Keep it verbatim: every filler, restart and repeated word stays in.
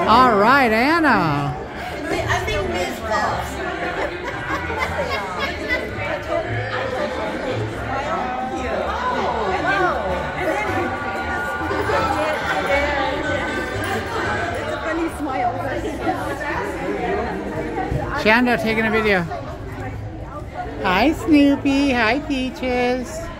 All right, Anna. I think Miz lost. It's a funny smile. Shanda taking a video. Hi, Snoopy. Hi, Peaches.